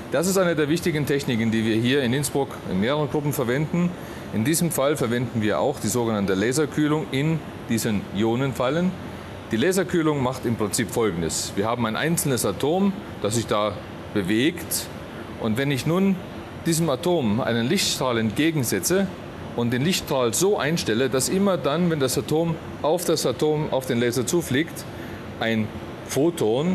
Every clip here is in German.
Das ist eine der wichtigen Techniken, die wir hier in Innsbruck in mehreren Gruppen verwenden. In diesem Fall verwenden wir auch die sogenannte Laserkühlung in diesen Ionenfallen. Die Laserkühlung macht im Prinzip Folgendes. Wir haben ein einzelnes Atom, das sich da bewegt. Und wenn ich nun diesem Atom einen Lichtstrahl entgegensetze und den Lichtstrahl so einstelle, dass immer dann, wenn das Atom auf den Laser zufliegt, ein Photon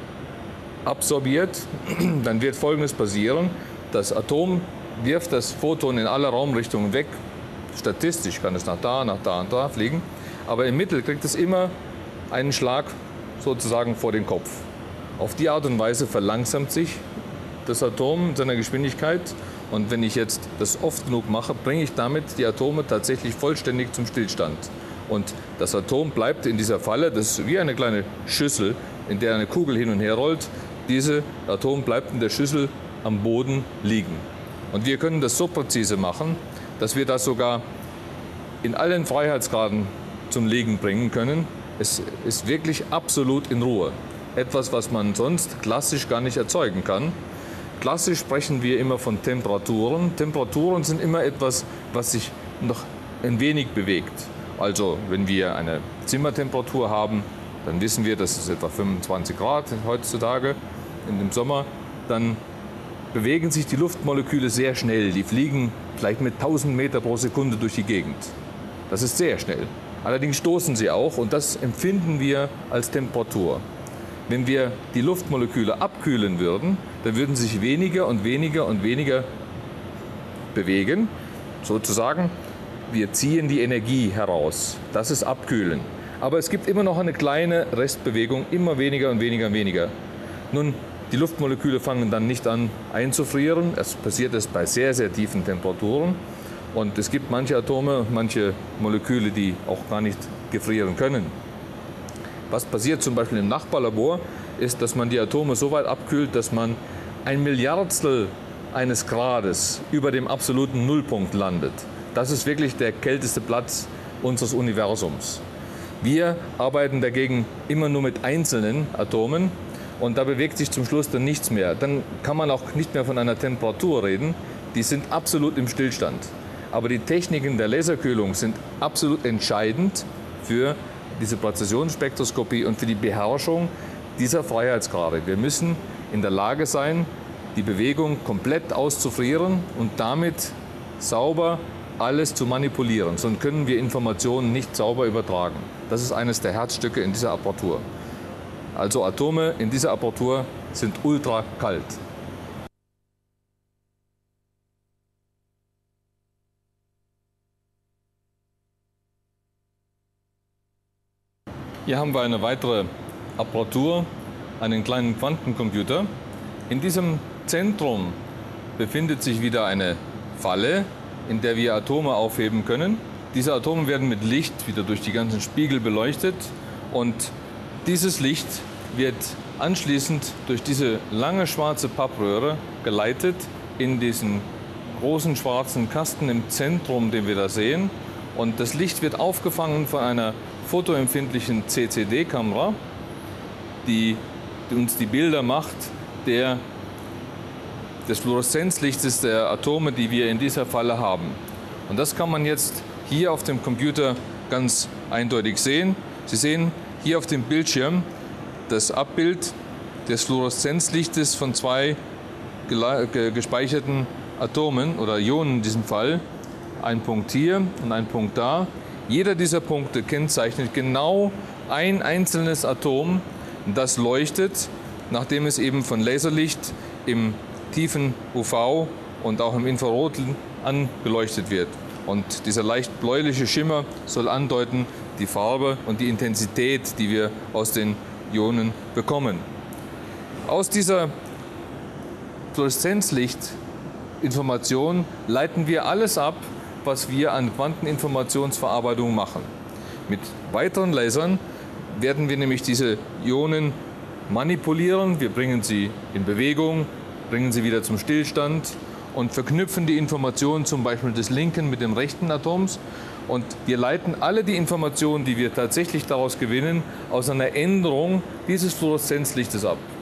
absorbiert, dann wird Folgendes passieren. Das Atom wirft das Photon in alle Raumrichtungen weg. Statistisch kann es nach da und da fliegen. Aber im Mittel kriegt es immer einen Schlag sozusagen vor den Kopf. Auf die Art und Weise verlangsamt sich das Atom in seiner Geschwindigkeit. Und wenn ich jetzt das oft genug mache, bringe ich damit die Atome tatsächlich vollständig zum Stillstand. Und das Atom bleibt in dieser Falle, das ist wie eine kleine Schüssel, in der eine Kugel hin und her rollt. Dieses Atom bleibt in der Schüssel am Boden liegen. Und wir können das so präzise machen, dass wir das sogar in allen Freiheitsgraden zum Liegen bringen können. Es ist wirklich absolut in Ruhe. Etwas, was man sonst klassisch gar nicht erzeugen kann. Klassisch sprechen wir immer von Temperaturen. Temperaturen sind immer etwas, was sich noch ein wenig bewegt. Also wenn wir eine Zimmertemperatur haben, dann wissen wir, das ist etwa 25 Grad heutzutage im Sommer, dann bewegen sich die Luftmoleküle sehr schnell. Die fliegen vielleicht mit 1000 Meter pro Sekunde durch die Gegend. Das ist sehr schnell. Allerdings stoßen sie auch und das empfinden wir als Temperatur. Wenn wir die Luftmoleküle abkühlen würden, dann würden sie sich weniger und weniger und weniger bewegen. Sozusagen, wir ziehen die Energie heraus. Das ist Abkühlen. Aber es gibt immer noch eine kleine Restbewegung, immer weniger und weniger und weniger. Nun, die Luftmoleküle fangen dann nicht an einzufrieren. Es passiert es bei sehr, sehr tiefen Temperaturen. Und es gibt manche Atome, manche Moleküle, die auch gar nicht gefrieren können. Was passiert zum Beispiel im Nachbarlabor, ist, dass man die Atome so weit abkühlt, dass man ein Milliardstel eines Grades über dem absoluten Nullpunkt landet. Das ist wirklich der kälteste Platz unseres Universums. Wir arbeiten dagegen immer nur mit einzelnen Atomen und da bewegt sich zum Schluss dann nichts mehr. Dann kann man auch nicht mehr von einer Temperatur reden. Die sind absolut im Stillstand. Aber die Techniken der Laserkühlung sind absolut entscheidend für diese Präzisionsspektroskopie und für die Beherrschung dieser Freiheitsgrade. Wir müssen in der Lage sein, die Bewegung komplett auszufrieren und damit sauber alles zu manipulieren. Sonst können wir Informationen nicht sauber übertragen. Das ist eines der Herzstücke in dieser Apparatur. Also Atome in dieser Apparatur sind ultra kalt. Hier haben wir eine weitere Apparatur, einen kleinen Quantencomputer. In diesem Zentrum befindet sich wieder eine Falle, in der wir Atome aufheben können. Diese Atome werden mit Licht wieder durch die ganzen Spiegel beleuchtet und dieses Licht wird anschließend durch diese lange schwarze Pappröhre geleitet in diesen großen schwarzen Kasten im Zentrum, den wir da sehen. Und das Licht wird aufgefangen von einer fotoempfindlichen CCD-Kamera, die uns die Bilder macht des Fluoreszenzlichtes der Atome, die wir in dieser Falle haben. Und das kann man jetzt hier auf dem Computer ganz eindeutig sehen. Sie sehen hier auf dem Bildschirm das Abbild des Fluoreszenzlichtes von zwei gespeicherten Atomen oder Ionen in diesem Fall. Ein Punkt hier und ein Punkt da. Jeder dieser Punkte kennzeichnet genau ein einzelnes Atom, das leuchtet, nachdem es eben von Laserlicht im tiefen UV und auch im Infrarot angeleuchtet wird. Und dieser leicht bläuliche Schimmer soll andeuten die Farbe und die Intensität, die wir aus den Ionen bekommen. Aus dieser Fluoreszenzlichtinformation leiten wir alles ab, was wir an Quanteninformationsverarbeitung machen. Mit weiteren Lasern werden wir nämlich diese Ionen manipulieren. Wir bringen sie in Bewegung, bringen sie wieder zum Stillstand und verknüpfen die Informationen zum Beispiel des linken mit dem rechten Atoms. Und wir leiten alle die Informationen, die wir tatsächlich daraus gewinnen, aus einer Änderung dieses Fluoreszenzlichtes ab.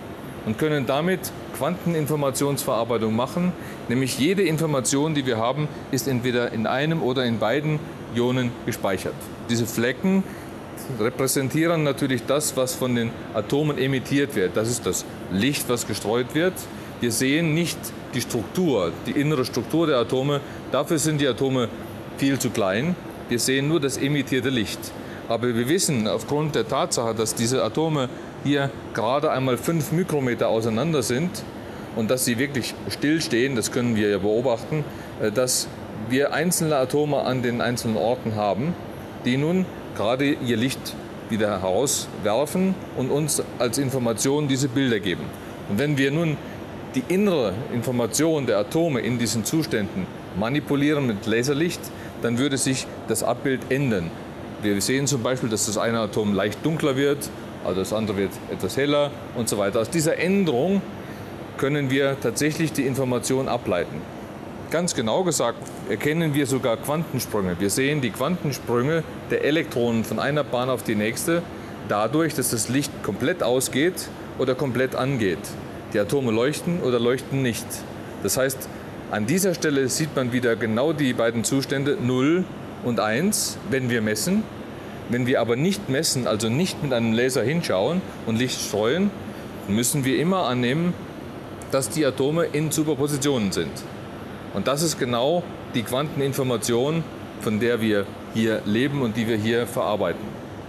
und können damit Quanteninformationsverarbeitung machen. Nämlich jede Information, die wir haben, ist entweder in einem oder in beiden Ionen gespeichert. Diese Flecken repräsentieren natürlich das, was von den Atomen emittiert wird. Das ist das Licht, was gestreut wird. Wir sehen nicht die Struktur, die innere Struktur der Atome. Dafür sind die Atome viel zu klein. Wir sehen nur das emittierte Licht. Aber wir wissen aufgrund der Tatsache, dass diese Atome hier gerade einmal 5 Mikrometer auseinander sind und dass sie wirklich stillstehen, das können wir ja beobachten, dass wir einzelne Atome an den einzelnen Orten haben, die nun gerade ihr Licht wieder herauswerfen und uns als Information diese Bilder geben. Und wenn wir nun die innere Information der Atome in diesen Zuständen manipulieren mit Laserlicht, dann würde sich das Abbild ändern. Wir sehen zum Beispiel, dass das eine Atom leicht dunkler wird, also das andere wird etwas heller und so weiter. Aus dieser Änderung können wir tatsächlich die Information ableiten. Ganz genau gesagt erkennen wir sogar Quantensprünge. Wir sehen die Quantensprünge der Elektronen von einer Bahn auf die nächste dadurch, dass das Licht komplett ausgeht oder komplett angeht. Die Atome leuchten oder leuchten nicht. Das heißt, an dieser Stelle sieht man wieder genau die beiden Zustände 0 und 1, wenn wir messen. Wenn wir aber nicht messen, also nicht mit einem Laser hinschauen und Licht streuen, müssen wir immer annehmen, dass die Atome in Superpositionen sind. Und das ist genau die Quanteninformation, von der wir hier leben und die wir hier verarbeiten.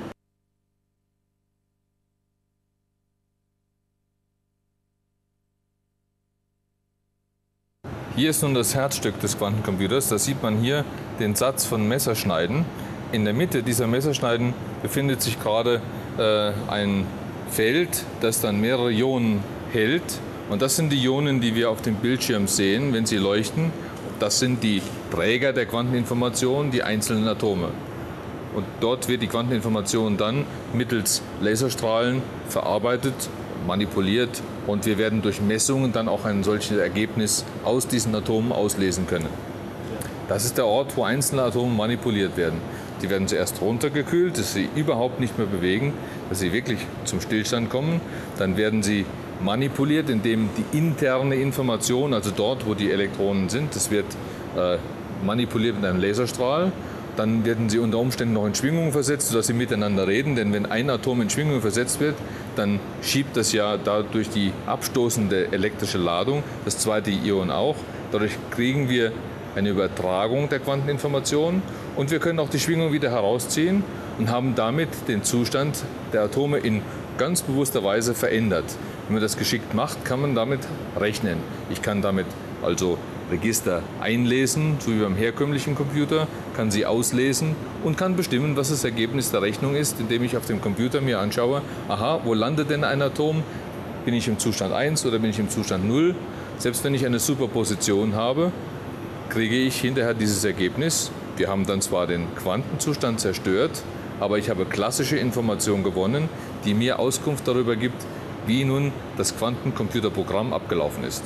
Hier ist nun das Herzstück des Quantencomputers. Da sieht man hier den Satz von Messerschneiden. In der Mitte dieser Messerschneiden befindet sich gerade ein Feld, das dann mehrere Ionen hält. Und das sind die Ionen, die wir auf dem Bildschirm sehen, wenn sie leuchten. Das sind die Träger der Quanteninformation, die einzelnen Atome. Und dort wird die Quanteninformation dann mittels Laserstrahlen verarbeitet, manipuliert und wir werden durch Messungen dann auch ein solches Ergebnis aus diesen Atomen auslesen können. Das ist der Ort, wo einzelne Atome manipuliert werden. Die werden zuerst runtergekühlt, dass sie überhaupt nicht mehr bewegen, dass sie wirklich zum Stillstand kommen. Dann werden sie manipuliert, indem die interne Information, also dort, wo die Elektronen sind, das wird manipuliert mit einem Laserstrahl. Dann werden sie unter Umständen noch in Schwingung versetzt, sodass sie miteinander reden. Denn wenn ein Atom in Schwingung versetzt wird, dann schiebt das ja dadurch die abstoßende elektrische Ladung, das zweite Ion auch. Dadurch kriegen wir eine Übertragung der Quanteninformation und wir können auch die Schwingung wieder herausziehen und haben damit den Zustand der Atome in ganz bewusster Weise verändert. Wenn man das geschickt macht, kann man damit rechnen. Ich kann damit also Register einlesen, so wie beim herkömmlichen Computer, kann sie auslesen und kann bestimmen, was das Ergebnis der Rechnung ist, indem ich auf dem Computer mir anschaue, aha, wo landet denn ein Atom? Bin ich im Zustand 1 oder bin ich im Zustand 0? Selbst wenn ich eine Superposition habe, kriege ich hinterher dieses Ergebnis. Wir haben dann zwar den Quantenzustand zerstört, aber ich habe klassische Information gewonnen, die mir Auskunft darüber gibt, wie nun das Quantencomputerprogramm abgelaufen ist.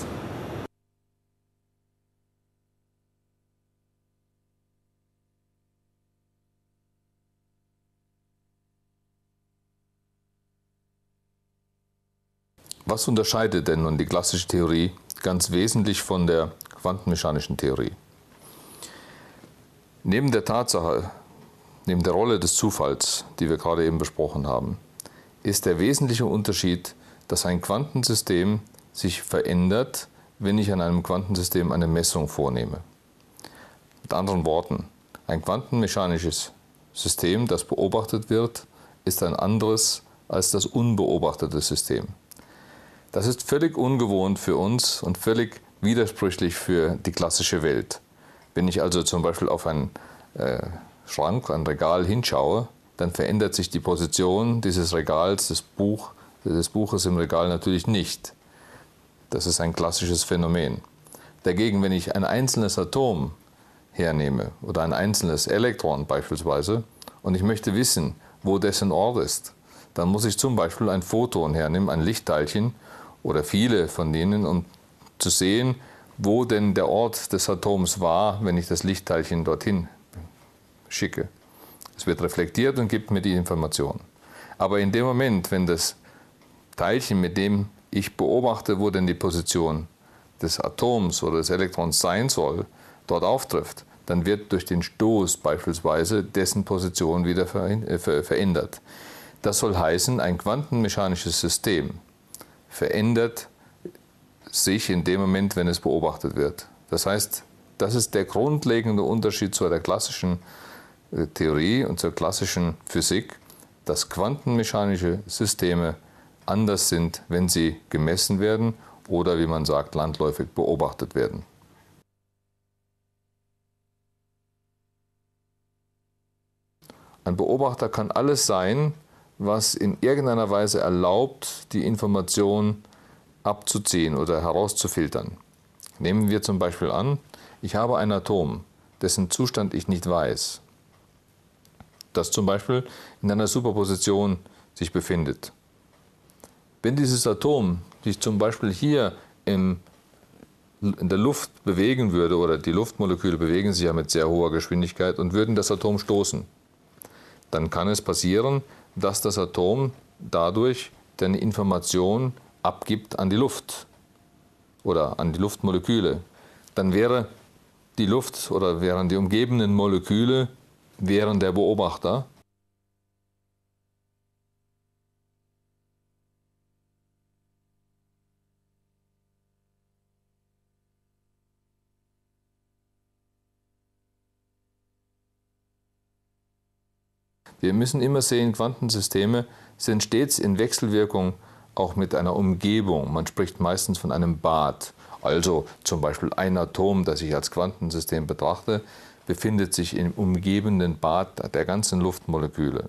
Was unterscheidet denn nun die klassische Theorie ganz wesentlich von der quantenmechanischen Theorie? Neben der Tatsache, neben der Rolle des Zufalls, die wir gerade eben besprochen haben, ist der wesentliche Unterschied, dass ein Quantensystem sich verändert, wenn ich an einem Quantensystem eine Messung vornehme. Mit anderen Worten, ein quantenmechanisches System, das beobachtet wird, ist ein anderes als das unbeobachtete System. Das ist völlig ungewohnt für uns und völlig widersprüchlich für die klassische Welt. Wenn ich also zum Beispiel auf einen Schrank, ein Regal hinschaue, dann verändert sich die Position dieses Regals, des Buches im Regal natürlich nicht. Das ist ein klassisches Phänomen. Dagegen, wenn ich ein einzelnes Atom hernehme oder ein einzelnes Elektron beispielsweise und ich möchte wissen, wo dessen Ort ist, dann muss ich zum Beispiel ein Photon hernehmen, ein Lichtteilchen oder viele von denen, um zu sehen, wo denn der Ort des Atoms war, wenn ich das Lichtteilchen dorthin schicke. Es wird reflektiert und gibt mir die Information. Aber in dem Moment, wenn das Teilchen, mit dem ich beobachte, wo denn die Position des Atoms oder des Elektrons sein soll, dort auftrifft, dann wird durch den Stoß beispielsweise dessen Position wieder verändert. Das soll heißen, ein quantenmechanisches System verändert sich in dem Moment, wenn es beobachtet wird. Das heißt, das ist der grundlegende Unterschied zu der klassischen Theorie und zur klassischen Physik, dass quantenmechanische Systeme anders sind, wenn sie gemessen werden oder, wie man sagt, landläufig beobachtet werden. Ein Beobachter kann alles sein, was in irgendeiner Weise erlaubt, die Information abzuziehen oder herauszufiltern. Nehmen wir zum Beispiel an, ich habe ein Atom, dessen Zustand ich nicht weiß, das zum Beispiel in einer Superposition sich befindet. Wenn dieses Atom sich zum Beispiel hier in der Luft bewegen würde, oder die Luftmoleküle bewegen sich ja mit sehr hoher Geschwindigkeit und würden das Atom stoßen, dann kann es passieren, dass das Atom dadurch eine Information abgibt an die Luft oder an die Luftmoleküle. Dann wäre die Luft oder wären die umgebenden Moleküle der Beobachter. Wir müssen immer sehen, Quantensysteme sind stets in Wechselwirkung auch mit einer Umgebung. Man spricht meistens von einem Bad. Also zum Beispiel ein Atom, das ich als Quantensystem betrachte, befindet sich im umgebenden Bad der ganzen Luftmoleküle.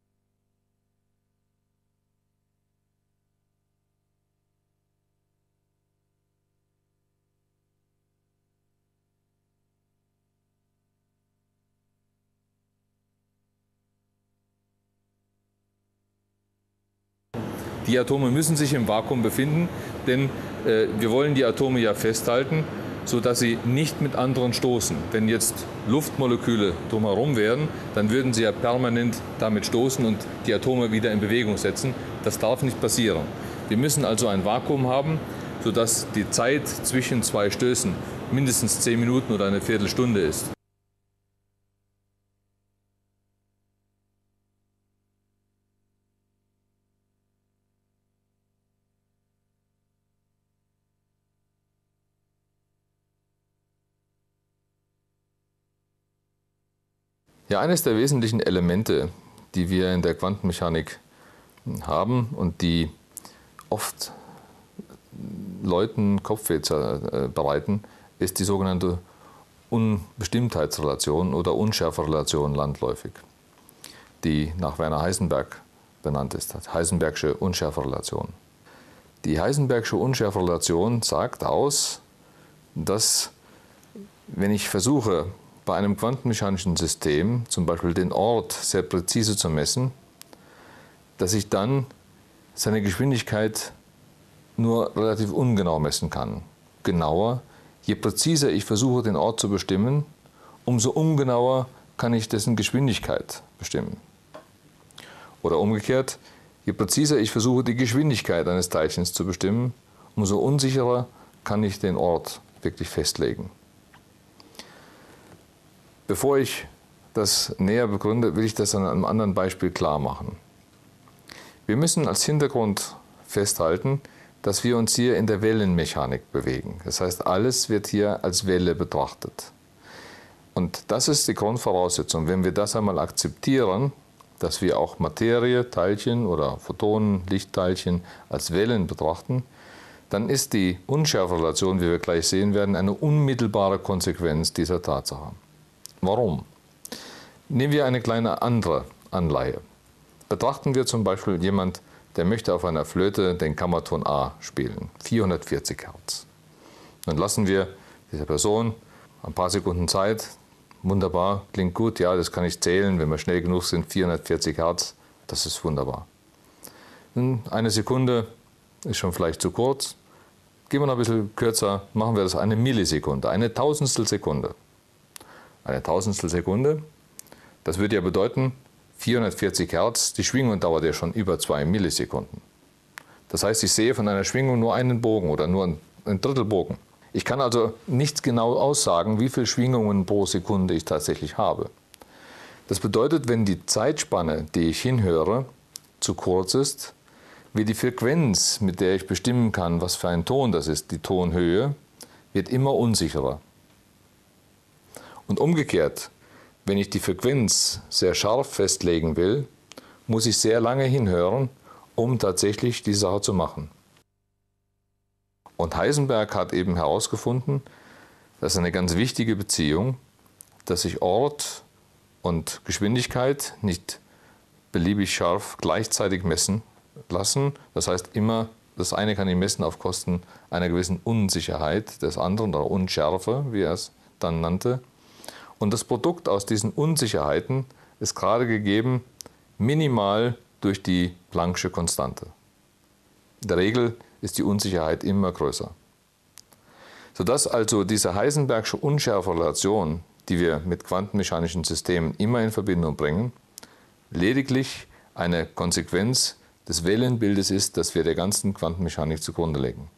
Die Atome müssen sich im Vakuum befinden, denn wir wollen die Atome ja festhalten, sodass sie nicht mit anderen stoßen. Wenn jetzt Luftmoleküle drumherum wären, dann würden sie ja permanent damit stoßen und die Atome wieder in Bewegung setzen. Das darf nicht passieren. Wir müssen also ein Vakuum haben, sodass die Zeit zwischen zwei Stößen mindestens 10 Minuten oder eine Viertelstunde ist. Ja, eines der wesentlichen Elemente, die wir in der Quantenmechanik haben und die oft Leuten Kopfweh bereiten, ist die sogenannte Unbestimmtheitsrelation oder Unschärferelation landläufig, die nach Werner Heisenberg benannt ist, Heisenbergsche Unschärferelation. Die Heisenbergsche Unschärferelation sagt aus, dass wenn ich versuche, bei einem quantenmechanischen System zum Beispiel den Ort sehr präzise zu messen, dass ich dann seine Geschwindigkeit nur relativ ungenau messen kann. Genauer, je präziser ich versuche, den Ort zu bestimmen, umso ungenauer kann ich dessen Geschwindigkeit bestimmen. Oder umgekehrt, je präziser ich versuche, die Geschwindigkeit eines Teilchens zu bestimmen, umso unsicherer kann ich den Ort wirklich festlegen. Bevor ich das näher begründe, will ich das an einem anderen Beispiel klar machen. Wir müssen als Hintergrund festhalten, dass wir uns hier in der Wellenmechanik bewegen. Das heißt, alles wird hier als Welle betrachtet. Und das ist die Grundvoraussetzung. Wenn wir das einmal akzeptieren, dass wir auch Materie, Teilchen oder Photonen, Lichtteilchen als Wellen betrachten, dann ist die Unschärferelation, wie wir gleich sehen werden, eine unmittelbare Konsequenz dieser Tatsache. Warum? Nehmen wir eine kleine andere Anleihe. Betrachten wir zum Beispiel jemand, der möchte auf einer Flöte den Kammerton A spielen, 440 Hertz. Dann lassen wir dieser Person ein paar Sekunden Zeit. Wunderbar, klingt gut, ja, das kann ich zählen, wenn wir schnell genug sind, 440 Hertz, das ist wunderbar. Eine Sekunde ist schon vielleicht zu kurz. Gehen wir noch ein bisschen kürzer, machen wir das eine Millisekunde, eine Tausendstel Sekunde. Eine Tausendstel Sekunde, das würde ja bedeuten, 440 Hertz, die Schwingung dauert ja schon über 2 Millisekunden. Das heißt, ich sehe von einer Schwingung nur einen Bogen oder nur ein Drittelbogen. Ich kann also nicht genau aussagen, wie viele Schwingungen pro Sekunde ich tatsächlich habe. Das bedeutet, wenn die Zeitspanne, die ich hinhöre, zu kurz ist, wie die Frequenz, mit der ich bestimmen kann, was für ein Ton das ist, die Tonhöhe, wird immer unsicherer. Und umgekehrt, wenn ich die Frequenz sehr scharf festlegen will, muss ich sehr lange hinhören, um tatsächlich die Sache zu machen. Und Heisenberg hat eben herausgefunden, das ist eine ganz wichtige Beziehung, dass sich Ort und Geschwindigkeit nicht beliebig scharf gleichzeitig messen lassen. Das heißt immer, das eine kann ich messen auf Kosten einer gewissen Unsicherheit des anderen oder Unschärfe, wie er es dann nannte. Und das Produkt aus diesen Unsicherheiten ist gerade gegeben minimal durch die Plancksche Konstante. In der Regel ist die Unsicherheit immer größer. Sodass also diese Heisenbergsche Unschärferelation, die wir mit quantenmechanischen Systemen immer in Verbindung bringen, lediglich eine Konsequenz des Wellenbildes ist, das wir der ganzen Quantenmechanik zugrunde legen.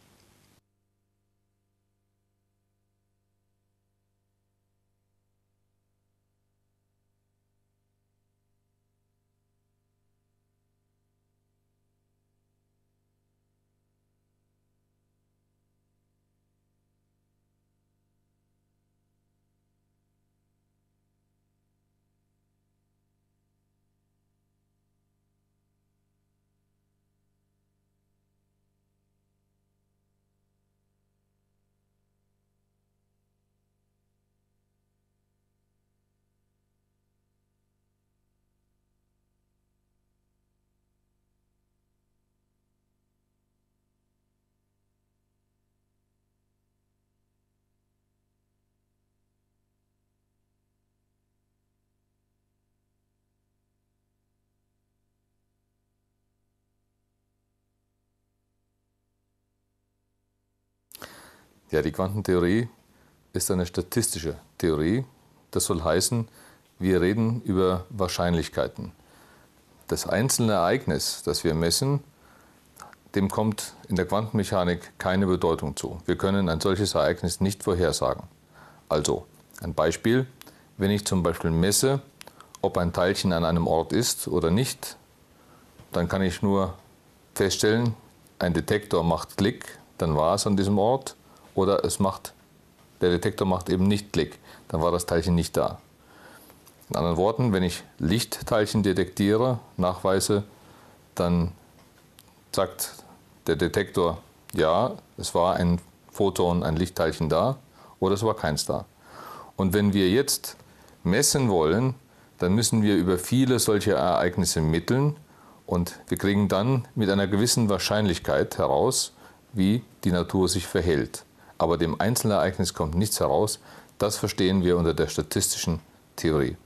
Ja, die Quantentheorie ist eine statistische Theorie. Das soll heißen, wir reden über Wahrscheinlichkeiten. Das einzelne Ereignis, das wir messen, dem kommt in der Quantenmechanik keine Bedeutung zu. Wir können ein solches Ereignis nicht vorhersagen. Also, ein Beispiel, wenn ich zum Beispiel messe, ob ein Teilchen an einem Ort ist oder nicht, dann kann ich nur feststellen, ein Detektor macht Klick, dann war es an diesem Ort, oder der Detektor macht eben nicht Klick, dann war das Teilchen nicht da. In anderen Worten, wenn ich Lichtteilchen detektiere, nachweise, dann sagt der Detektor, ja, es war ein Photon, ein Lichtteilchen da, oder es war keins da. Und wenn wir jetzt messen wollen, dann müssen wir über viele solche Ereignisse mitteln und wir kriegen dann mit einer gewissen Wahrscheinlichkeit heraus, wie die Natur sich verhält. Aber dem Einzelereignis kommt nichts heraus. Das verstehen wir unter der statistischen Theorie.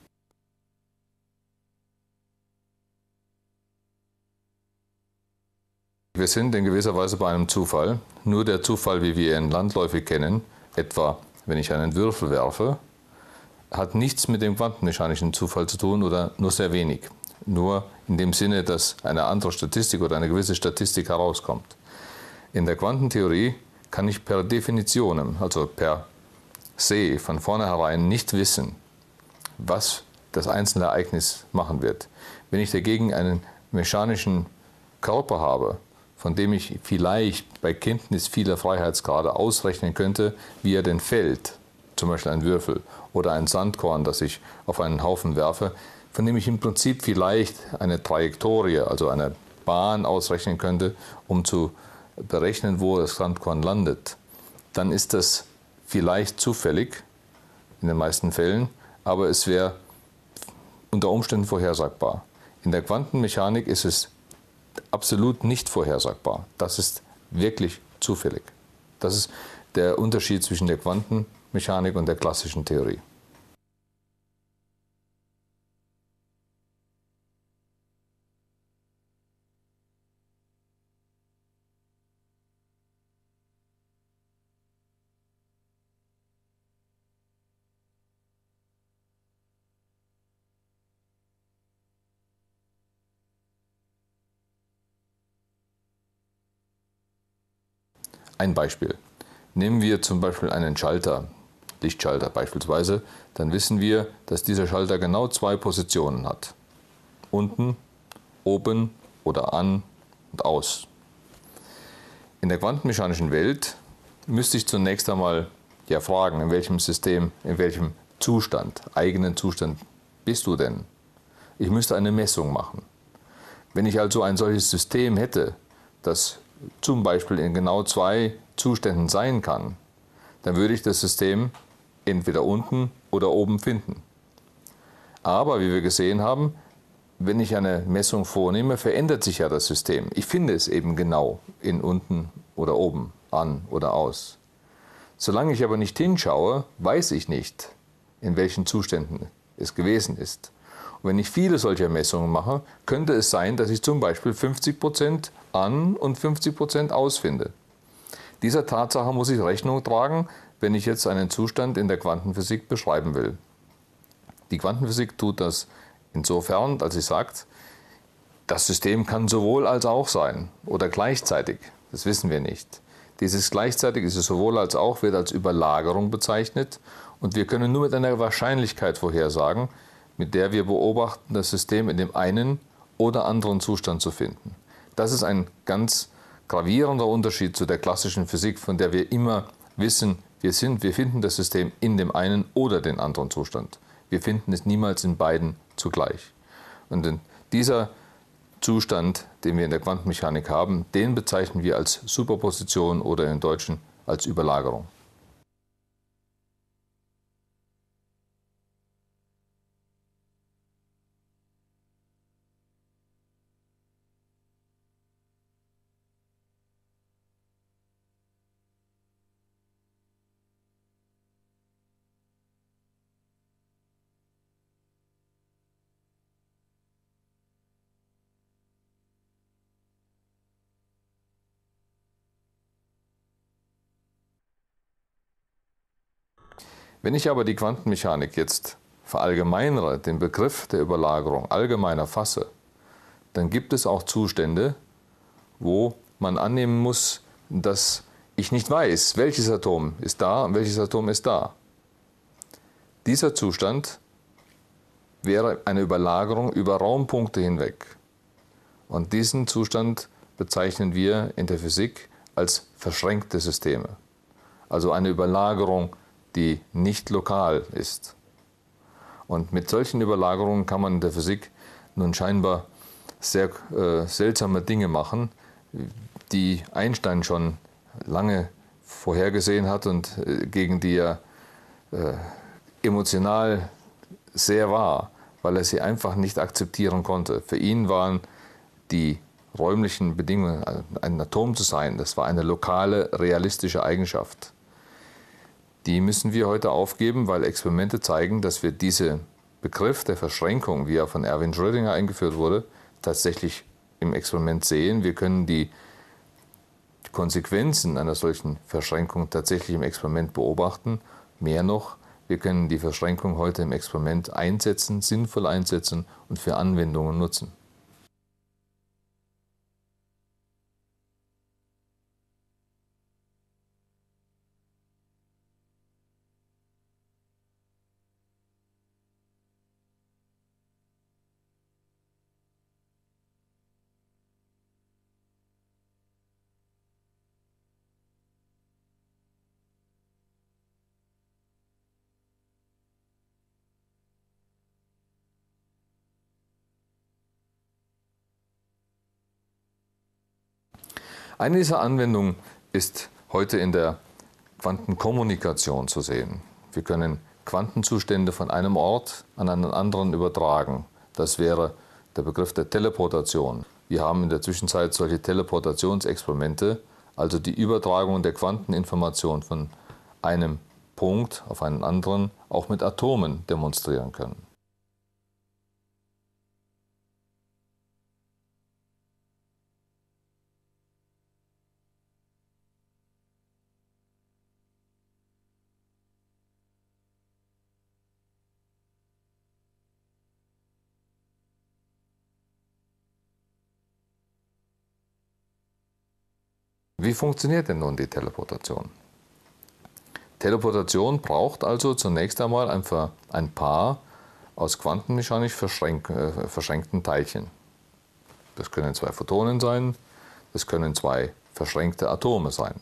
Wir sind in gewisser Weise bei einem Zufall. Nur der Zufall, wie wir ihn landläufig kennen, etwa wenn ich einen Würfel werfe, hat nichts mit dem quantenmechanischen Zufall zu tun oder nur sehr wenig. Nur in dem Sinne, dass eine andere Statistik oder eine gewisse Statistik herauskommt. In der Quantentheorie kann ich per Definition, also per se, von vornherein nicht wissen, was das einzelne Ereignis machen wird. Wenn ich dagegen einen mechanischen Körper habe, von dem ich vielleicht bei Kenntnis vieler Freiheitsgrade ausrechnen könnte, wie er denn fällt, zum Beispiel ein Würfel oder ein Sandkorn, das ich auf einen Haufen werfe, von dem ich im Prinzip vielleicht eine Trajektorie, also eine Bahn ausrechnen könnte, um zu berechnen, wo das Sandkorn landet, dann ist das vielleicht zufällig, in den meisten Fällen, aber es wäre unter Umständen vorhersagbar. In der Quantenmechanik ist es absolut nicht vorhersagbar. Das ist wirklich zufällig. Das ist der Unterschied zwischen der Quantenmechanik und der klassischen Theorie. Ein Beispiel. Nehmen wir zum Beispiel einen Schalter, Lichtschalter beispielsweise, dann wissen wir, dass dieser Schalter genau zwei Positionen hat. Unten, oben oder an und aus. In der quantenmechanischen Welt müsste ich zunächst einmal ja fragen, in welchem System, in welchem Zustand, eigenen Zustand bist du denn? Ich müsste eine Messung machen. Wenn ich also ein solches System hätte, das zum Beispiel in genau zwei Zuständen sein kann, dann würde ich das System entweder unten oder oben finden. Aber wie wir gesehen haben, wenn ich eine Messung vornehme, verändert sich ja das System. Ich finde es eben genau in unten oder oben, an oder aus. Solange ich aber nicht hinschaue, weiß ich nicht, in welchen Zuständen es gewesen ist. Und wenn ich viele solcher Messungen mache, könnte es sein, dass ich zum Beispiel 50% an und 50% aus finde. Dieser Tatsache muss ich Rechnung tragen, wenn ich jetzt einen Zustand in der Quantenphysik beschreiben will. Die Quantenphysik tut das insofern, als sie sagt, das System kann sowohl als auch sein oder gleichzeitig. Das wissen wir nicht. Dieses gleichzeitig ist es sowohl als auch, wird als Überlagerung bezeichnet und wir können nur mit einer Wahrscheinlichkeit vorhersagen, mit der wir beobachten, das System in dem einen oder anderen Zustand zu finden. Das ist ein ganz gravierender Unterschied zu der klassischen Physik, von der wir immer wissen, wir finden das System in dem einen oder den anderen Zustand. Wir finden es niemals in beiden zugleich. Und dieser Zustand, den wir in der Quantenmechanik haben, den bezeichnen wir als Superposition oder im Deutschen als Überlagerung. Wenn ich aber die Quantenmechanik jetzt verallgemeinere, den Begriff der Überlagerung allgemeiner fasse, dann gibt es auch Zustände, wo man annehmen muss, dass ich nicht weiß, welches Atom ist da und welches Atom ist da. Dieser Zustand wäre eine Überlagerung über Raumpunkte hinweg. Und diesen Zustand bezeichnen wir in der Physik als verschränkte Systeme. Also eine Überlagerung, die nicht lokal ist. Und mit solchen Überlagerungen kann man in der Physik nun scheinbar sehr seltsame Dinge machen, die Einstein schon lange vorhergesehen hat und gegen die er emotional sehr war, weil er sie einfach nicht akzeptieren konnte. Für ihn waren die räumlichen Bedingungen, ein Atom zu sein, das war eine lokale, realistische Eigenschaft. Die müssen wir heute aufgeben, weil Experimente zeigen, dass wir diesen Begriff der Verschränkung, wie er von Erwin Schrödinger eingeführt wurde, tatsächlich im Experiment sehen. Wir können die Konsequenzen einer solchen Verschränkung tatsächlich im Experiment beobachten. Mehr noch, wir können die Verschränkung heute im Experiment einsetzen, sinnvoll einsetzen und für Anwendungen nutzen. Eine dieser Anwendungen ist heute in der Quantenkommunikation zu sehen. Wir können Quantenzustände von einem Ort an einen anderen übertragen. Das wäre der Begriff der Teleportation. Wir haben in der Zwischenzeit solche Teleportationsexperimente, also die Übertragung der Quanteninformation von einem Punkt auf einen anderen, auch mit Atomen demonstrieren können. Wie funktioniert denn nun die Teleportation? Teleportation braucht also zunächst einmal ein Paar aus quantenmechanisch verschränkten Teilchen. Das können zwei Photonen sein, das können zwei verschränkte Atome sein.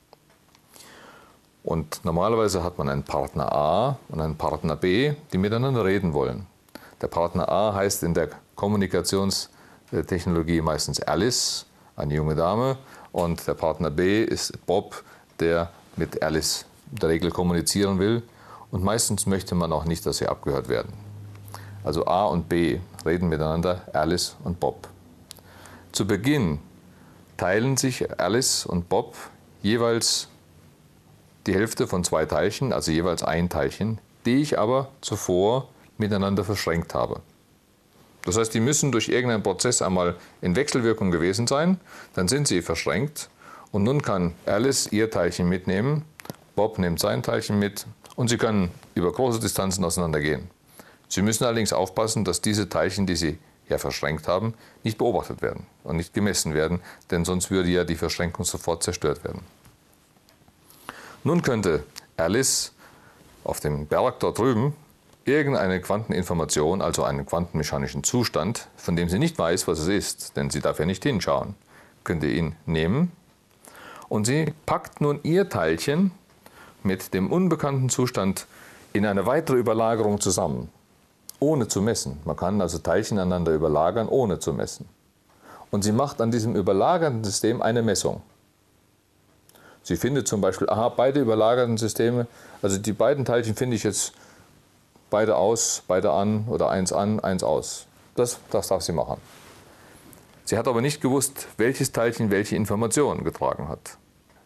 Und normalerweise hat man einen Partner A und einen Partner B, die miteinander reden wollen. Der Partner A heißt in der Kommunikationstechnologie meistens Alice, eine junge Dame, und der Partner B ist Bob, der mit Alice in der Regel kommunizieren will, und meistens möchte man auch nicht, dass sie abgehört werden. Also A und B reden miteinander, Alice und Bob. Zu Beginn teilen sich Alice und Bob jeweils die Hälfte von zwei Teilchen, also jeweils ein Teilchen, die ich aber zuvor miteinander verschränkt habe. Das heißt, die müssen durch irgendeinen Prozess einmal in Wechselwirkung gewesen sein, dann sind sie verschränkt und nun kann Alice ihr Teilchen mitnehmen, Bob nimmt sein Teilchen mit und sie können über große Distanzen auseinandergehen. Sie müssen allerdings aufpassen, dass diese Teilchen, die sie ja verschränkt haben, nicht beobachtet werden und nicht gemessen werden, denn sonst würde ja die Verschränkung sofort zerstört werden. Nun könnte Alice auf dem Berg dort drüben irgendeine Quanteninformation, also einen quantenmechanischen Zustand, von dem sie nicht weiß, was es ist, denn sie darf ja nicht hinschauen, könnte ihn nehmen und sie packt nun ihr Teilchen mit dem unbekannten Zustand in eine weitere Überlagerung zusammen, ohne zu messen. Man kann also Teilchen aneinander überlagern, ohne zu messen. Und sie macht an diesem überlagernden System eine Messung. Sie findet zum Beispiel, aha, beide überlagerten Systeme, also die beiden Teilchen finde ich jetzt beide aus, beide an oder eins an, eins aus. Das darf sie machen. Sie hat aber nicht gewusst, welches Teilchen welche Information getragen hat.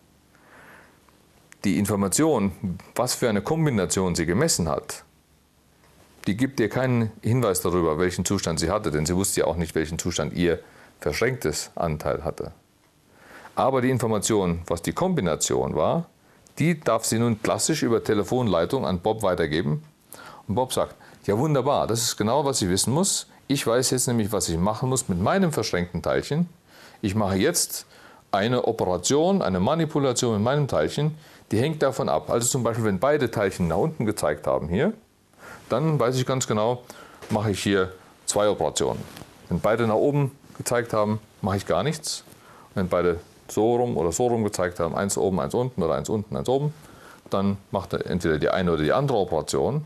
Die Information, was für eine Kombination sie gemessen hat, die gibt ihr keinen Hinweis darüber, welchen Zustand sie hatte, denn sie wusste ja auch nicht, welchen Zustand ihr verschränktes Anteil hatte. Aber die Information, was die Kombination war, die darf sie nun klassisch über Telefonleitung an Bob weitergeben. Und Bob sagt, ja wunderbar, das ist genau, was ich wissen muss. Ich weiß jetzt nämlich, was ich machen muss mit meinem verschränkten Teilchen. Ich mache jetzt eine Operation, eine Manipulation mit meinem Teilchen, die hängt davon ab. Also zum Beispiel, wenn beide Teilchen nach unten gezeigt haben hier, dann weiß ich ganz genau, mache ich hier zwei Operationen. Wenn beide nach oben gezeigt haben, mache ich gar nichts. Wenn beide so rum oder so rum gezeigt haben, eins oben, eins unten oder eins unten, eins oben, dann macht er entweder die eine oder die andere Operation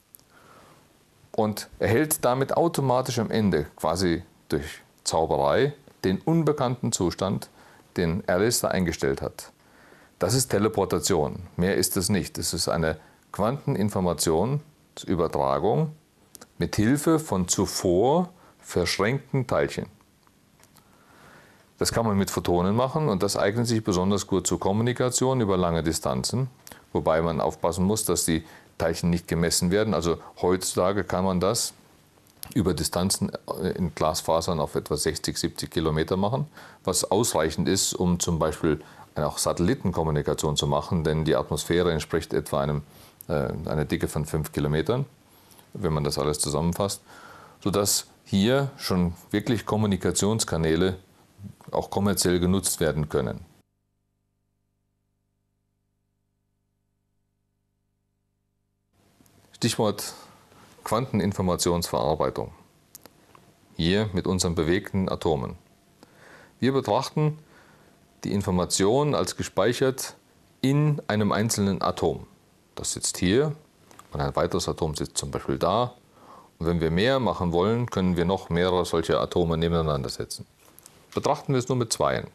und erhält damit automatisch am Ende, quasi durch Zauberei, den unbekannten Zustand, den Alice da eingestellt hat. Das ist Teleportation, mehr ist es nicht. Es ist eine Quanteninformationsübertragung mit Hilfe von zuvor verschränkten Teilchen. Das kann man mit Photonen machen und das eignet sich besonders gut zur Kommunikation über lange Distanzen, wobei man aufpassen muss, dass die Teilchen nicht gemessen werden. Also heutzutage kann man das über Distanzen in Glasfasern auf etwa 60, 70 Kilometer machen, was ausreichend ist, um zum Beispiel auch Satellitenkommunikation zu machen, denn die Atmosphäre entspricht etwa einer Dicke von 5 Kilometern, wenn man das alles zusammenfasst, sodass hier schon wirklich Kommunikationskanäle auch kommerziell genutzt werden können. Stichwort Quanteninformationsverarbeitung. Hier mit unseren bewegten Atomen. Wir betrachten die Information als gespeichert in einem einzelnen Atom. Das sitzt hier und ein weiteres Atom sitzt zum Beispiel da. Und wenn wir mehr machen wollen, können wir noch mehrere solcher Atome nebeneinander setzen. Betrachten wir es nur mit zweien.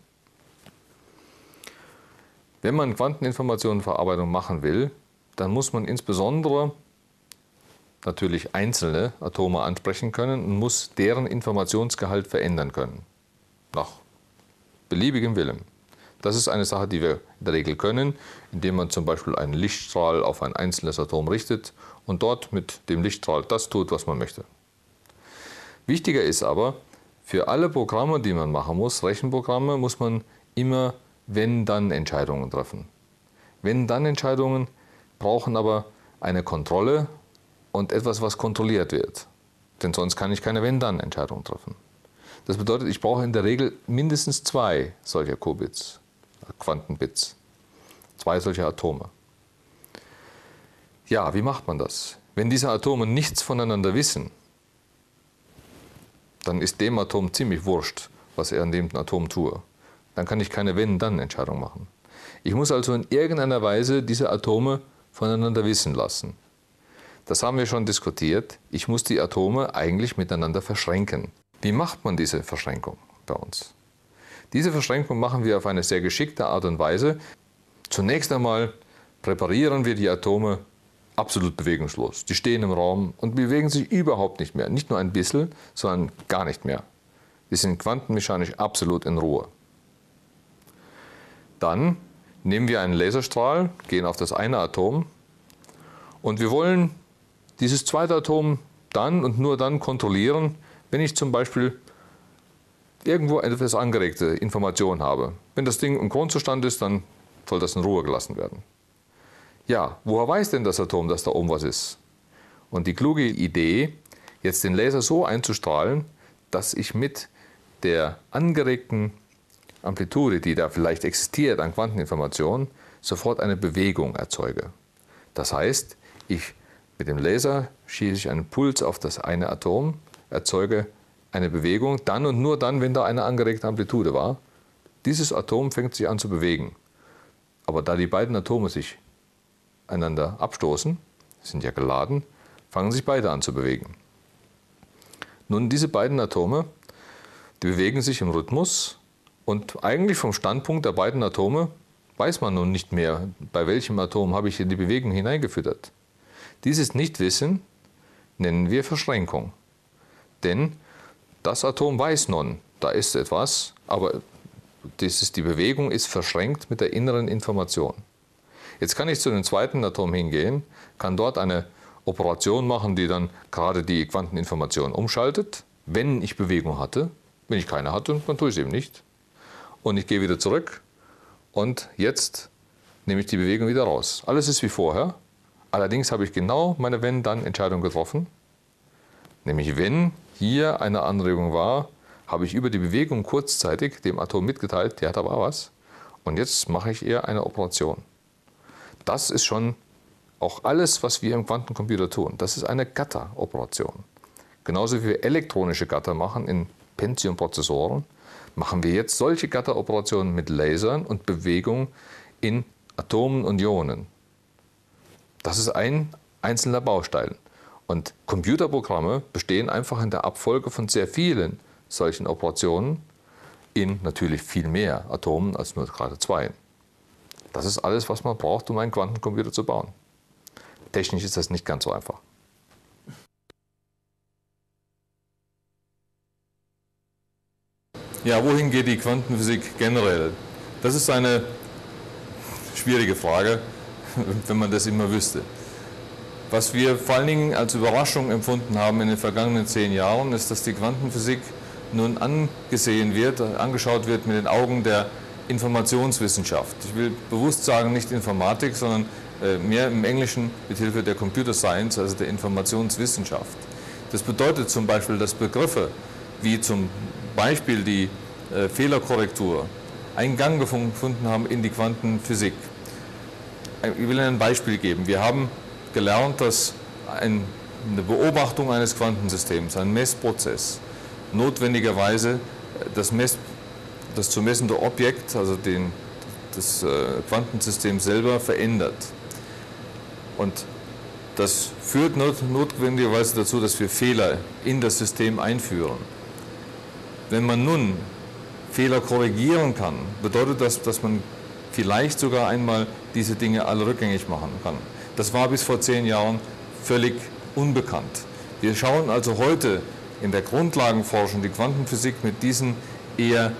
Wenn man Quanteninformationenverarbeitung machen will, dann muss man insbesondere natürlich einzelne Atome ansprechen können und muss deren Informationsgehalt verändern können. Nach beliebigem Willen. Das ist eine Sache, die wir in der Regel können, indem man zum Beispiel einen Lichtstrahl auf ein einzelnes Atom richtet und dort mit dem Lichtstrahl das tut, was man möchte. Wichtiger ist aber, für alle Programme, die man machen muss, Rechenprogramme, muss man immer Wenn-Dann-Entscheidungen treffen. Wenn-Dann-Entscheidungen brauchen aber eine Kontrolle und etwas, was kontrolliert wird. Denn sonst kann ich keine Wenn-Dann-Entscheidung treffen. Das bedeutet, ich brauche in der Regel mindestens zwei solcher Qubits. Quantenbits. 2 solcher Atome. Ja, wie macht man das? Wenn diese Atome nichts voneinander wissen, dann ist dem Atom ziemlich wurscht, was er an dem Atom tue. Dann kann ich keine Wenn-Dann-Entscheidung machen. Ich muss also in irgendeiner Weise diese Atome voneinander wissen lassen. Das haben wir schon diskutiert. Ich muss die Atome eigentlich miteinander verschränken. Wie macht man diese Verschränkung bei uns? Diese Verschränkung machen wir auf eine sehr geschickte Art und Weise. Zunächst einmal präparieren wir die Atome absolut bewegungslos. Die stehen im Raum und bewegen sich überhaupt nicht mehr. Nicht nur ein bisschen, sondern gar nicht mehr. Die sind quantenmechanisch absolut in Ruhe. Dann nehmen wir einen Laserstrahl, gehen auf das eine Atom und wir wollen dieses zweite Atom dann und nur dann kontrollieren, wenn ich zum Beispiel irgendwo etwas angeregte Information habe. Wenn das Ding im Grundzustand ist, dann soll das in Ruhe gelassen werden. Ja, woher weiß denn das Atom, dass da oben was ist? Und die kluge Idee, jetzt den Laser so einzustrahlen, dass ich mit der angeregten Amplitude, die da vielleicht existiert an Quanteninformation, sofort eine Bewegung erzeuge. Das heißt, mit dem Laser schieße ich einen Puls auf das eine Atom, erzeuge eine Bewegung, dann und nur dann, wenn da eine angeregte Amplitude war. Dieses Atom fängt sich an zu bewegen. Aber da die beiden Atome sich einander abstoßen, sind ja geladen, fangen sich beide an zu bewegen. Nun, diese beiden Atome, die bewegen sich im Rhythmus und eigentlich vom Standpunkt der beiden Atome weiß man nun nicht mehr, bei welchem Atom habe ich in die Bewegung hineingefüttert. Dieses Nichtwissen nennen wir Verschränkung. Denn das Atom weiß nun, da ist etwas, aber die Bewegung ist verschränkt mit der inneren Information. Jetzt kann ich zu dem zweiten Atom hingehen, kann dort eine Operation machen, die dann gerade die Quanteninformation umschaltet, wenn ich Bewegung hatte. Wenn ich keine hatte, dann tue ich es eben nicht. Und ich gehe wieder zurück und jetzt nehme ich die Bewegung wieder raus. Alles ist wie vorher. Allerdings habe ich genau meine Wenn-Dann-Entscheidung getroffen. Nämlich wenn hier eine Anregung war, habe ich über die Bewegung kurzzeitig dem Atom mitgeteilt, ja, da war was. Und jetzt mache ich eher eine Operation. Das ist schon auch alles, was wir im Quantencomputer tun. Das ist eine Gatter-Operation. Genauso wie wir elektronische Gatter machen in Pentium-Prozessoren, machen wir jetzt solche Gatter-Operationen mit Lasern und Bewegung in Atomen und Ionen. Das ist ein einzelner Baustein. Und Computerprogramme bestehen einfach in der Abfolge von sehr vielen solchen Operationen in natürlich viel mehr Atomen als nur gerade 2. Das ist alles, was man braucht, um einen Quantencomputer zu bauen. Technisch ist das nicht ganz so einfach. Ja, wohin geht die Quantenphysik generell? Das ist eine schwierige Frage, wenn man das immer wüsste. Was wir vor allen Dingen als Überraschung empfunden haben in den vergangenen 10 Jahren, ist, dass die Quantenphysik nun angeschaut wird mit den Augen der Informationswissenschaft. Ich will bewusst sagen, nicht Informatik, sondern mehr im Englischen mit Hilfe der Computer Science, also der Informationswissenschaft. Das bedeutet zum Beispiel, dass Begriffe wie zum Beispiel die Fehlerkorrektur einen Gang gefunden haben in die Quantenphysik. Ich will Ihnen ein Beispiel geben. Wir haben gelernt, dass eine Beobachtung eines Quantensystems, ein Messprozess, notwendigerweise das zu messende Objekt, also das Quantensystem selber, verändert. Und das führt notwendigerweise dazu, dass wir Fehler in das System einführen. Wenn man nun Fehler korrigieren kann, bedeutet das, dass man vielleicht sogar einmal diese Dinge alle rückgängig machen kann. Das war bis vor 10 Jahren völlig unbekannt. Wir schauen also heute in der Grundlagenforschung die Quantenphysik mit diesen eher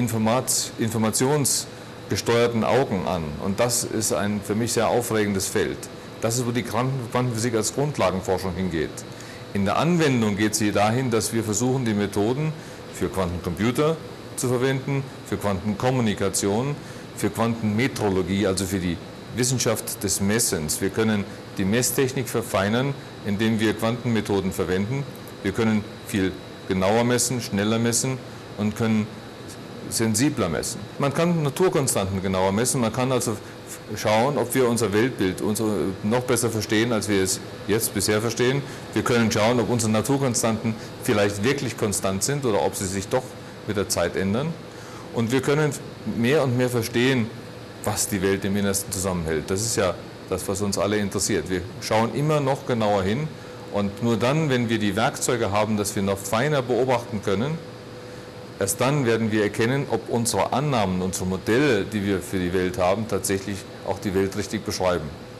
informationsgesteuerten Augen an. Und das ist ein für mich sehr aufregendes Feld. Das ist, wo die Quantenphysik als Grundlagenforschung hingeht. In der Anwendung geht sie dahin, dass wir versuchen, die Methoden für Quantencomputer zu verwenden, für Quantenkommunikation, für Quantenmetrologie, also für die Wissenschaft des Messens. Wir können die Messtechnik verfeinern, indem wir Quantenmethoden verwenden. Wir können viel genauer messen, schneller messen und können sensibler messen. Man kann Naturkonstanten genauer messen, man kann also schauen, ob wir unser Weltbild noch besser verstehen, als wir es jetzt bisher verstehen. Wir können schauen, ob unsere Naturkonstanten vielleicht wirklich konstant sind oder ob sie sich doch mit der Zeit ändern. Und wir können mehr und mehr verstehen, was die Welt im Innersten zusammenhält. Das ist ja das, was uns alle interessiert. Wir schauen immer noch genauer hin und nur dann, wenn wir die Werkzeuge haben, dass wir noch feiner beobachten können, erst dann werden wir erkennen, ob unsere Annahmen, unsere Modelle, die wir für die Welt haben, tatsächlich auch die Welt richtig beschreiben.